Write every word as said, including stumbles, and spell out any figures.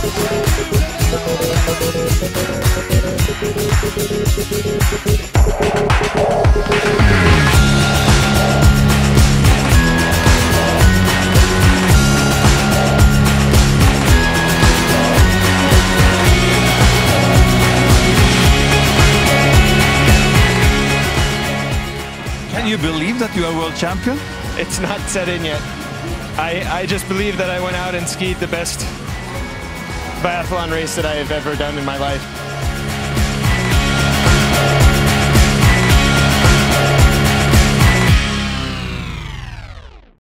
Can you believe that you are world champion? It's not set in yet. I, I just believe that I went out and skied the best biathlon race that I have ever done in my life.